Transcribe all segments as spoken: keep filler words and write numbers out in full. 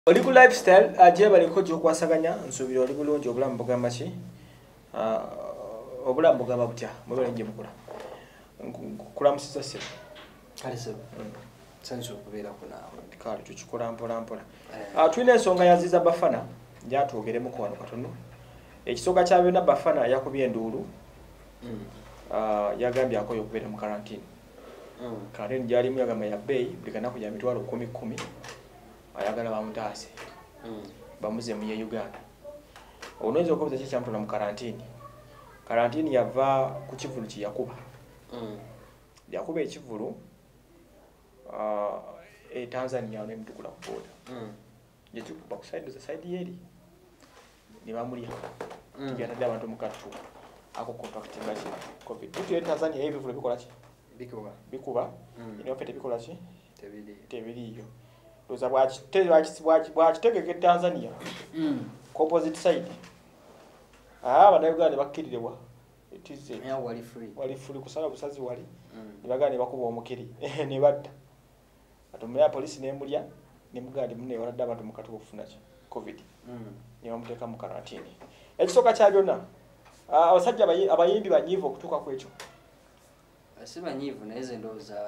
Oli ku lifestyle aje bali ko jo kwasaganya nsubira oli bulungi obulamu bugamba ki ah obulamu bugamba butya mubere nje mukula kulamusisa se kale se sanso kubera kuna kale tukikola mpola mpola ah twine ensonga ya Ziza Bafana njatwogere ko wano katono ekisoka kya byonna Bafana yakubye endulu mm. ah yagambye akoyo kubera mu quarantine mm. kale njali mu yagamba ya bay bikana kujya mitwalo kumi kumi ayagala bamutase mm. bamuze mu Uganda onaweza okubuza kiki kyamutula mu quarantine quarantine yava ku kivulu ki yakuba mm. yakuba ekivulu uh, e Tanzania ne mtukula ku border mm. yekikuba ku side za side yeri ni bamuli mm. yatadde abantu mu katu ako contract ngachi covid bitu ya Tanzania hivi vule bikola ki bikuba bikuba mm. ni ofete bikola ki tebili tebili yo doza bwachi tezi bwachi bwachi tegeke Tanzania mm. opposite side ah bana Uganda bakkirirwa itize ya wali free wali free kusala busazi wali mm. nibagane bakuba omukiri ne badda atumya police ne mulya ne mugandi munne waladde abantu mukatu kufuna cha covid mm. ne bamuteka mu quarantine ekisoka kya byonna abasajja abayimbi banyivu okutuka kwekyo asiba nyivu naeze ndoza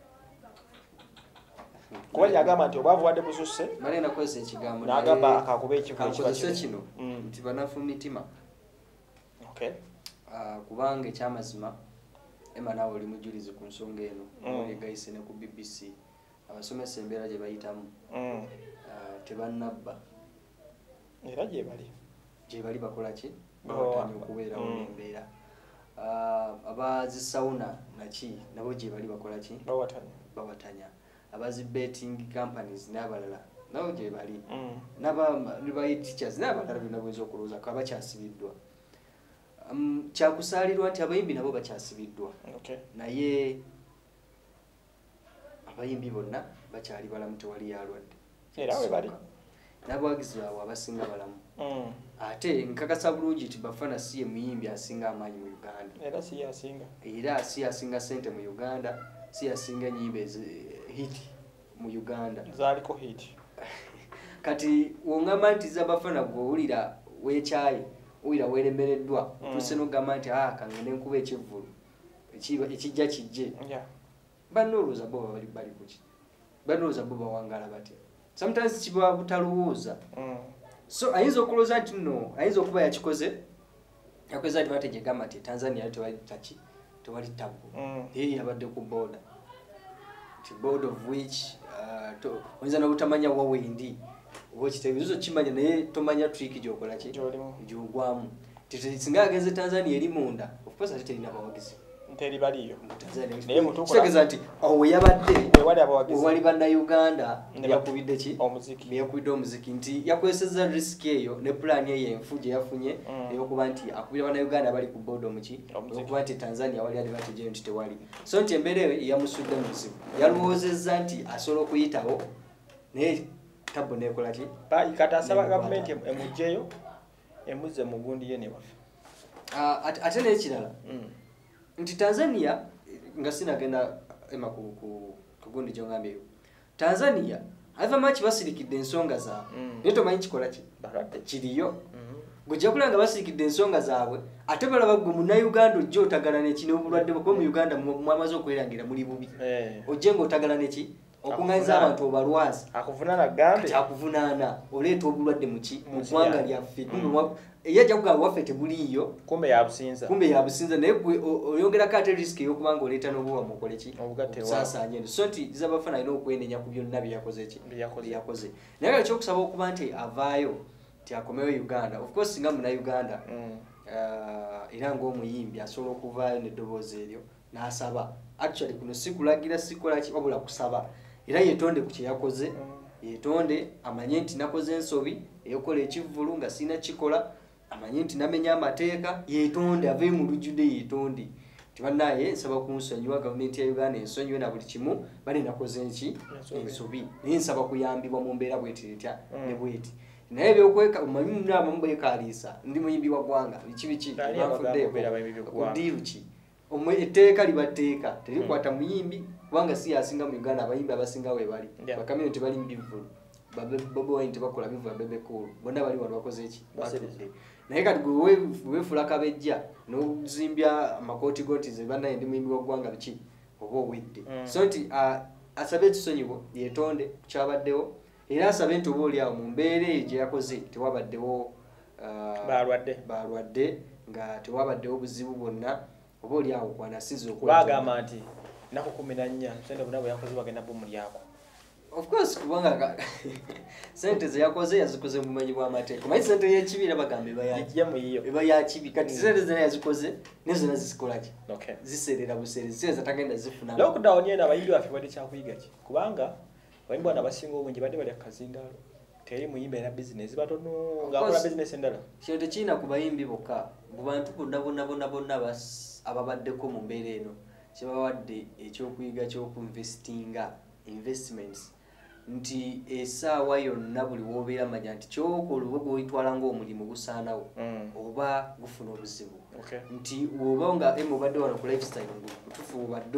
kuba yagamba nti obwavu wadde bususe mali na kwese ekigambo nagamba akakuba ekivulu kiba kino nti banafu mitima okay ah kubanga ekyamazima ema nawe oli mujulize ku nsonga eno oli gaise ne ku B B C abasomesa embeera gye bayitamu mm. ah tebannabba era gye bali gye bali bakola ki batanyo okubeera mu embeera ah abazi sauna naki nabo gye bali bakola ki bawatanya bawatanya abazi betting companies n'abalala nabo gye bali mm. naba ribayi teachers n'abalala bina bwezo okuloza kwa bakyasibiddwa um, kyakusalirwa nti abayimbi nabo bakyasibiddwa okay naye abayimbi bonna bakyali balamu tewali yalwadde era we bali n'abawagizi baabwe abasinga balamu mm. ate nkakasa bulungi ti Bafana si ye muyimbi asinga amaanyi mu Uganda era si yasinga era si yasinga sente mu Uganda si yasinga nyimbe hit mu Uganda zaliko hit kati wongamba nti Ziza Bafana gwowulira wekyayi uwira weremereddwa mm. tuseno gamba nti ah kangene nkuba ekivulu ekiba ekijja kijje yeah. banoroza bo bali bali kuki banoroza bo bawangala bati sometimes kiba butalowooza mm. so ayinza okuloza nti no ayinza okuba yakikoze yakoze advantage gamba nti Tanzania tewali tachi tewali tabu mm. yeye abadde ku border the board of which uh, to onza na utamanya wawe ndi wochi tebizo chimanya naye tomanya trick jokola ki jogwamu tete singageze Tanzania eri munda of course ate ina bawagizi nteri baliyo Tanzania naye mutukula kigeza nti owe yabadde we wali abawagizi wali bana Uganda yakubidde ki omuziki yakubidde omuziki nti yakweseza risk eyo ne plan ye enfuje yafunye mm. eyokuba nti akubira bana Uganda bali ku board omuki okuba nti Tanzania wali advantage nti tewali so nti embere yamusudde muzibu yalowozeza nti asolo okuyitawo ne tabo nekola ki ba ikata asaba government emujjeyo emuze mugundi ye ne wafe ah ate ne kirala mm. nti Tanzania nga sinagenda ema ku ku kugundi jongambe Tanzania ava machi basirikidde ensonga za mm. neto manyi kikola ki barate kiriyo mm. gujja kulanga basirikidde ensonga zaabwe ate balaba gwe mu Uganda ojjo otagala ne kino obulwadde bwo mu Uganda mwamaze okwerangira muri bubi eh ojjengo otagala ne ki okunganza abantu obalwazi akuvunana gambe akuvunana oleeta obulwadde muki mukwanga lyaffe kumbe yajja kugamba waffe tebuliyo kumbe yabusinza kumbe yabusinza naye oyongera kate risk yokubango oleeta n'obuwa mukole ki sasa nyendo so nti Ziza Bafana ino okwenenya ku byonna byakoze ki byakoze naye ekyo kusaba okuba nti avaayo ti akomeyo Uganda of course singa muna Uganda mm. uh, era ng'omuyimbi asobola okuvaayo n'eddoboozi eryo n'asaba actually kuno sikulagira sikola ki wabula kusaba era yetonde ku kye yakoze mm. yetonde amanye nti nakoze ensobi eyokola ekivulu nga sina kikola amanye nti namenya amateeka yetonde ave mu lujude yetonde tibanaye nsaba kunsonyiwa government ya Uganda ensonyiwe na buli kimu bali nakoze enki ensobi ninsaba kuyambibwa mu mbeera bwetirita mm. ne bweti naye byokweka umanyi nama mbwekalisa ndi muyimbi wa gwanga bikibichi bafudde okudiruki omwe eteeka libateeka terikwata muyimbi kubanga si asinga mu Uganda abayimbi abasinga we bali bakamyo tebali mbivulu Bobo Wine tebakola bivuga bebe cool bonna bali wano bakoze eki batudde naye kati gwe weefula kabejja n'ozimbya amakoti goti ze banna ndi muyimbi w'eggwanga biki oba owedde so nti asabe ekisonyiwo yeetonde kyabaddewo era asabe nti oba oli awo mu mbeera eyo gye yakoze tewabaddewo balwadde balwadde nga tewabaddewo buzibu bwonna oba oli awo kwanasiza okubagamba nti naku kumi na nnya sente bonna bwe yakoze bagenda bumulyako. Of course kubanga sente ze yakoze yazikoze mu bumanyi bw'amateeka omanyi sente y'ekibira bagambe eba yakibi kati sente zena yazikoze nezona zizikolaki ziserera buseere ziseze tagenda zifuna lockdown yena abayimbi baffe bali kyakuyiga ki kubanga abayimbi bana basinga obungi badde bali akazindaalo teri muyimbi era business batono ng'akola business endala kino tekiina ku bayimbi bokka mu bantu bonna bonna bonna bonna ababaddeko mu mbeera eno kibawadde ekyokuyiga ky'okuinvestinga investments nti esaawa yonna buli w'obeera manya nti kyokola oba gw'oyitwala ng'omulimu gusaanawo oba gufuna obuzibu nti oba nga emubadde wano ku lifestyle butufu obadde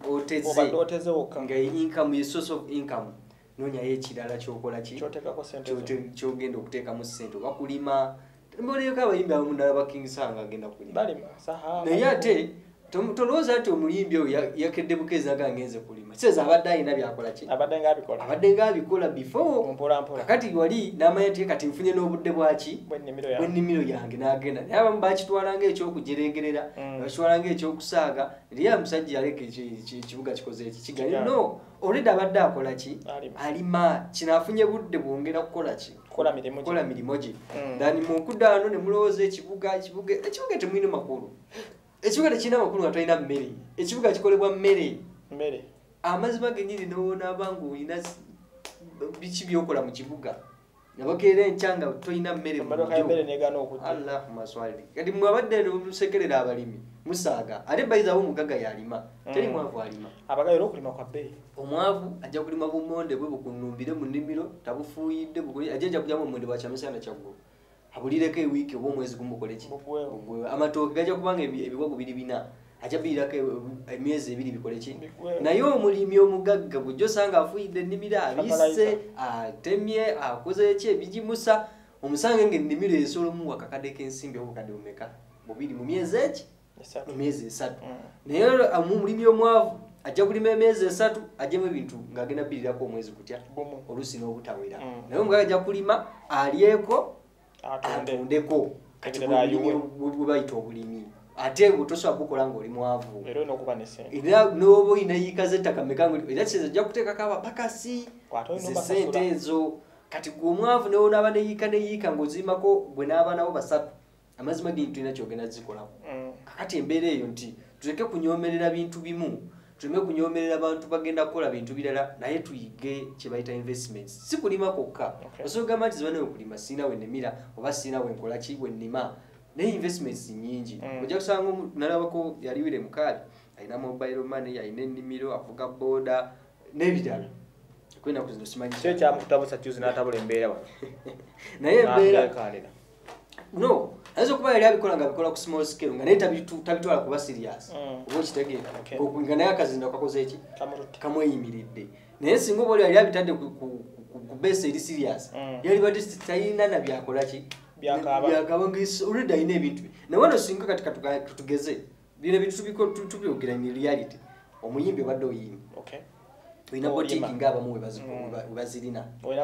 oteze nga income ye source of income noonyayo ekirala kyokola ki kyogenda okuteekamu ssente oba kulima mboleko abayimbi abamu ddala ba King Sanga agenda kulima naye ate tolowooza nti omuyimbi oyo yakedde bukeezi naga ngenze kulima kiseza abadde alina byakola ki abadde ng'abikola abadde ng'abikola before kakati wali n'amanya nti kati nfunye n'obudde bwaki bw'ennimiro yange n'agenda naye abamu bakitwala ng'ekyokujerengerera bakitwala ng'ekyokusaaga naye omusajja yaleka ekibuga kikoze eki kigali no olwedde abadde akola ki alima kino afunye budde bwongera kukola ki kukola mirimu gye dani mu nkuddaano ne mulowooza ekibuga ekibuga ekibuga temulina makulu ekibuga tekirina makulu nga tolina mmere ekibuga kikolebwa mmere mmere amazima genyini n'onaaba ng'olina biki byokola mu kibuga nabakeera enkyanga tolina mmere allahumma swali kati mwabadde musekerera abalimi musaaga ate bayizawo omugaga yalima teri mwavu alima abagayira okulima kwa bbeeyi omwavu ajja kulima bumonde bwe bukunumbire mu nnimiro tabufuuyidde ajja ajja kujyamu omumonde bwakyamisana kyaggulu abulireko ewiiki oba omwezi gumukole ki amatooke gajja kubanga ebiwago biri bina ajja birirako emyezi ebiri bikole ki naye omulimi omugagga bujja osanga afuuyidde ennimiro abisse atemye akoze eki ebigimusa omusange ng'ennimiro esobola omuwa akakadde k'ensimbi obukadde bumeka bubiri mu myezi eki mu myezi esatu naye omulimi omwavu ajja kulima emyezi esatu ajjemu ebintu ng'agenda birirako omwezi gutya oluusi n'obutawera naye omugagga ajja kulima alyeko atundeko kati bwe bayita obulimi ate butosobola bukola ng'oli mwavu era n'oba olina yiika z'ettaka meka era kiseza ajja kuteekako abapakasi ze ssente ezo kati gwe omwavu newonaaba neyiika neyiika ng'ozimako gwe n'abaanawo basatu amazima geni tulina kyogenda zikolako kakati embeera eyo nti tuleke kunyoomerera bintu bimu tuleme kunyoomerera abantu bagenda kukola bintu birala naye tuyige kye bayita investments si kulima kwokka osogamba nti ziba nayo kulima siina we nnimira oba siina we nkola ki we nnima naye investments nyingi ojja kusanga nalabako yaliwire mukaali alina mobile money alina ennimiro avuga booda n'ebirala kwenaku zino simanyi kyo kyamukutabusa juzi n'atabula embeera wano naye embeera no ayinza okuba yali abikola nga bikola ku small scale nga naye tabitwala kuba serious oba okitegeera nga naye akazinda kakoze eki kamweyimiridde naye singa oba oli yali abitadde ku base eri serious yali badde talina na byakola ki byakaba olwedde alina ebintu naye wano singa kati katugeze bino ebintu tubyogera ni reality omuyimbi obadde oyimbi olina botiki ng'abamu webazirina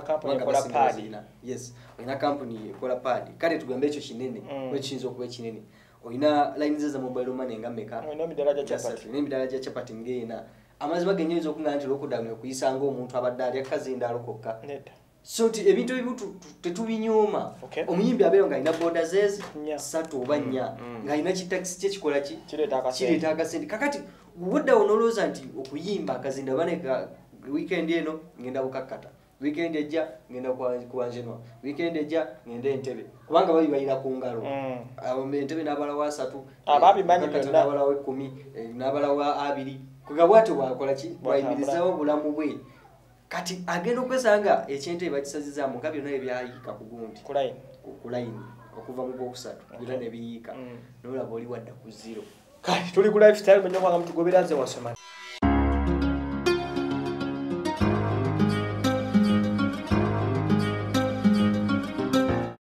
olina kampuni ekola paadi kale tugambe ekyo kinene kuba kiyinza okuba ekinene olina line ze za mobile money nga mmeka n'emidaala gya chapati ng'ena amazima genyinza okungana nti lockdown okuyisa ng'omuntu abadde alya kazindaalo kokka so nti ebintu ebimu tetubinyooma omuyimbi abeera ng'alina booda zezi ssatu oba nnya ng'alina kitakisi kye kikola ki kireeta akasente kakati buddawo n'olowooza nti okuyimba akazinda baneka weekend eno ngenda bukakkata weekend ejja ngenda kuwanjenwa weekend ejja ngenda entebe kubanga bali balina ku ngalo entebe n'abalawo asatu n'abalawo ekkumi n'abalawo abiri kugabwate bwakola ki bwayimirizawo obulamu bwe kati agenda okwesanga ekyentebe bakisazizaamu nga byonna ebyayiika ku gundi ku layini okuva mu gwokusatu byonna ne biyiika n'olaba oli wadda ku zero tuli ku lifestyle menya kwanga mutugobera nze wasoma